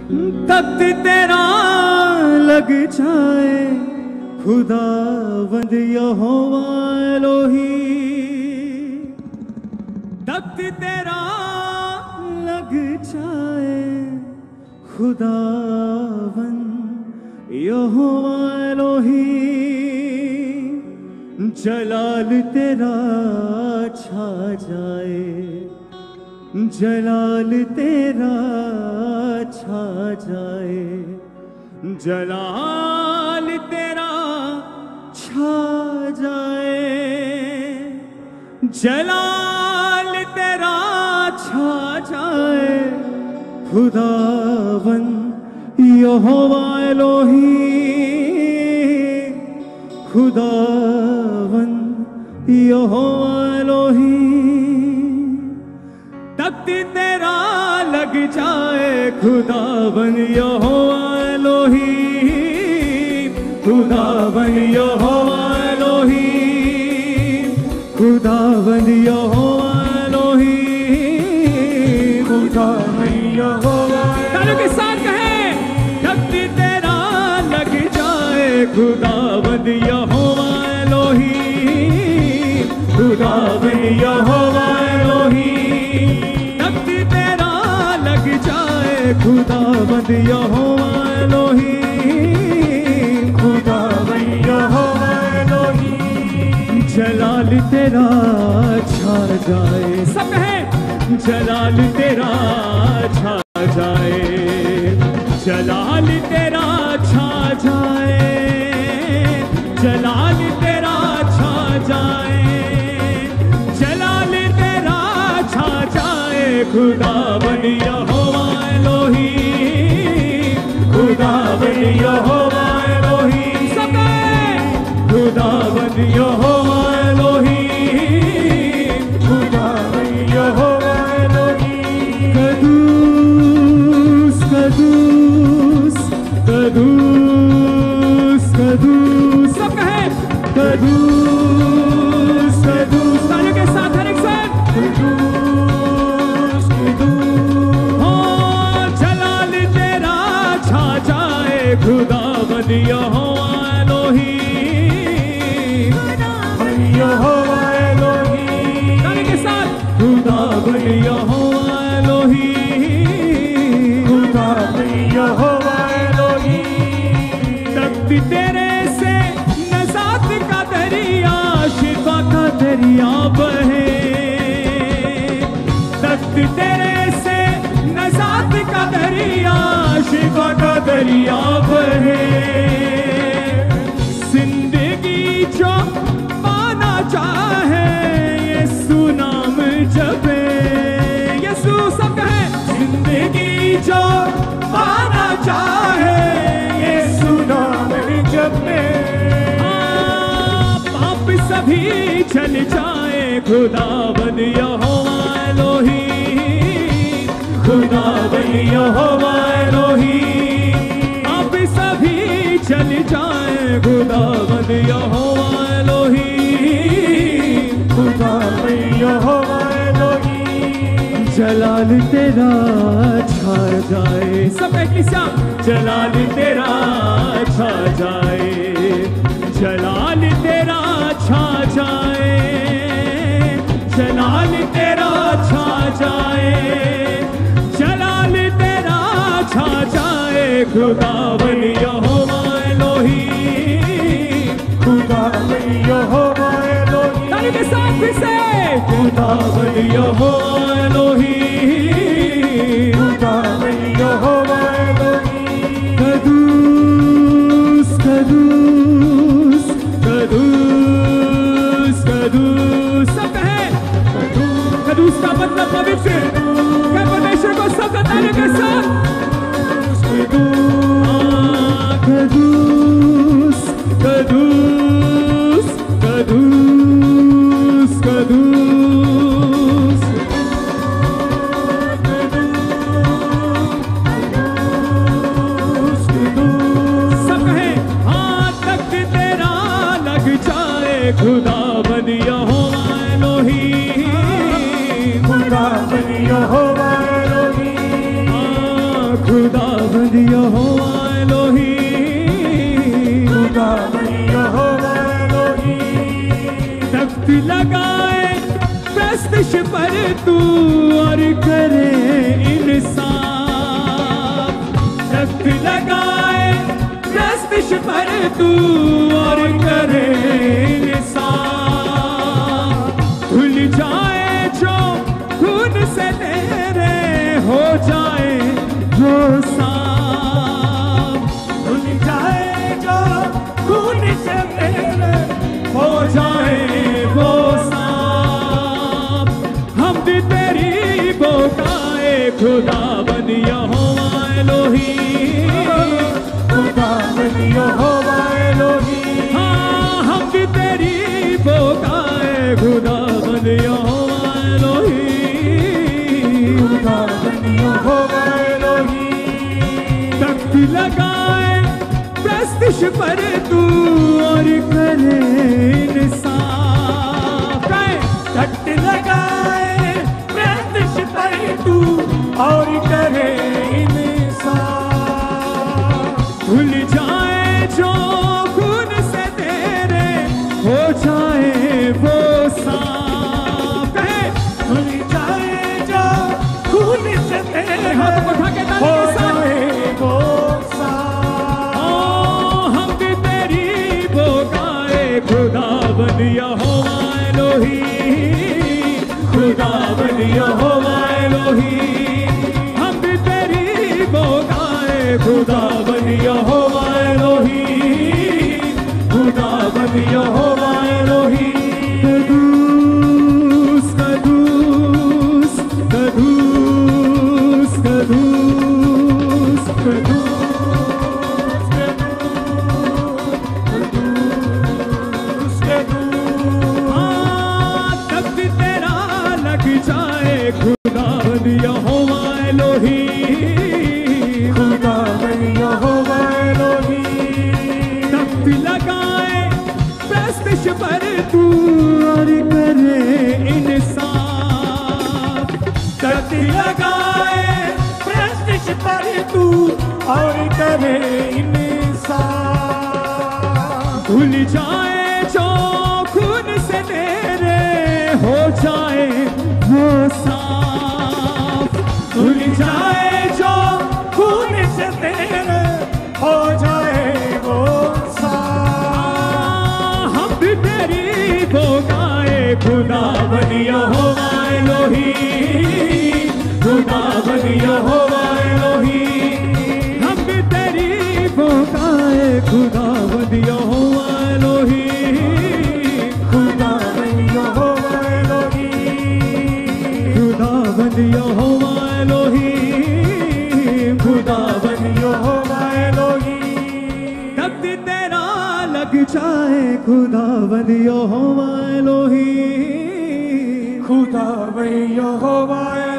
तख्त तेरा लग जाए खुदावंद यहोवा एलोही, तख्त तेरा लग जाए खुदावंद यहोवा एलोही, जलाल तेरा छा जाए, जलाल तेरा छा जाए, जलाल तेरा छा जाए, जलाल तेरा छा जाए खुदावंद यहोवा एलोही, खुदावंद यहोवा एलोही, तख्त तेरा लग जाए खुदावंद यहोवा एलोही, खुदावंद यहोवा एलोही, खुदावंद यहोवा एलोही, खुदावंद यहोवा। तालियों के साथ कहें, तख्त तेरा लग जाए खुदावंद यहोवा एलोही, खुदावंद यहोवा एलोही, तख्त तेरा लग जाए खुदावंद यहोवा एलोही, खुदावंद यहोवा एलोही, जलाल तेरा छा जाए। सब कहें, जलाल तेरा छा जाए, जलाल तेरा छा जाए, जलाल तेरा छा जाए, जलाल तेरा छा जाए खुदावंद यहोवा एलोही, खुदावंद यहोवा एलोही, सब खुदावंद यहोवा एलोही, खुदावंद यहोवा एलोही, कदूस कदूस कदूस कदूस, सब कहे कदूस कदूस। तालियों के साथ हर एक साथ, कदूस कदूस। हो जलाल तेरा छा जाए खुदावंद यहोवा एलोही, यहोवा एलोही, तालियों के साथ खुदावंद यहोवा एलोही, खुदावंद यहोवा एलोही, तख्त तेरे से नजात का दरिया, शिफा का दरिया बहे, तख्त तेरे से नजात का दरिया, शिफा का दरिया बहे, जिंदगी जो पाना चाहे यीशु नाम जपे, यीशु सब कहे, जिंदगी जो पाना चाहे यीशु नाम जपे, पाप सभी चल जाए खुदावंद यहोवा एलोही, खुदावंद यहोवा एलोही, पाप सभी चल जाए खुदावंद यहोवा एलोही, खुदावंद यहोवा एलोही, जलाल तेरा छा जाए। सब एक साथ, जलाल तेरा छा जाए, जलाल तेरा छा जाए, जलाल तेरा छा जाए, जलाल तेरा छा जाए खुदावंद यहोवा एलोही, खुदावंद यहोवा एलोही, तालियों के साथ फिर से, खुदावंद यहोवा एलोही, खुदावंद यहोवा एलोही, कदूस कदूस कदूस कदूस, सब कहे कदूस का मतलब पवित्र, क्या परमेश्वर को सब तालियों के साथ, कदूस कदूस कदूस कदूस, खुदावंद यहोवा एलोही, खुदावंद यहोवा एलोही। तख्त लगाए प्रस्तिश पर तू और करे इंसाफ। तख्त लगाए प्रस्तिश पर तू और करे इंसाफ। धुल जाए जो खून से तेरे, हो जाए जो साफ। धुल जाए जो खून से तेरे, हो जाए वो साफ। हम भी तेरी बोकाए खुदावंद यहोवा एलोही, खुदावंद यहोवा एलोही। हाँ हम भी तेरी बोकाए खुदावंद यहोवा एलोही, खुदावंद यहोवा एलोही। तख्त लगाए प्रस्तिश पर तू और करे इंसाफ। तख्त लगाए प्रस्तिश पर तू और करे इंसाफ। भूल जाए जो खून से तेरे, हो जाए वो साफ। धुल जाए जो खून से तेरे, हाथ उठा के ताली हो के साथ। जाए वो साफ। हम भी तेरी बोकाए खुदावंद यहोवा एलोही, खुदावंद यहोवा एलोही। हम भी तेरी बोकाए खुदावंद यहोवा एलोही, खुदावंद यहोवा एलोही। कदूस कदूस कदूस कदूस कदूस। जाए खुदावंद यहोवा एलोही, खुदावंद यहोवा एलोही। तख्त लगाए प्रस्तिश पर तू और करे इंसाफ। तख्त लगाए प्रस्तिश पर तू और करे इंसाफ। भूल जाए जो खून से तेरे, हो जाए वो साफ। भूल जाए जो खून से तेरे, हो जाए वो साफ। हम भी तेरी बोकाए खुदावंद यहोवा एलोही, खुदावंद यहोवा एलोही। हम भी तेरी बोकाए खुदावंद यहोवा एलोही, खुदावंद यहोवा एलोही। खुदावंद यहोवा एलोही, खुदावंद यहोवा एलोही। तख्त तेरा लग जाए खुदावंद यहोवा एलोही, खुदावंद यहोवा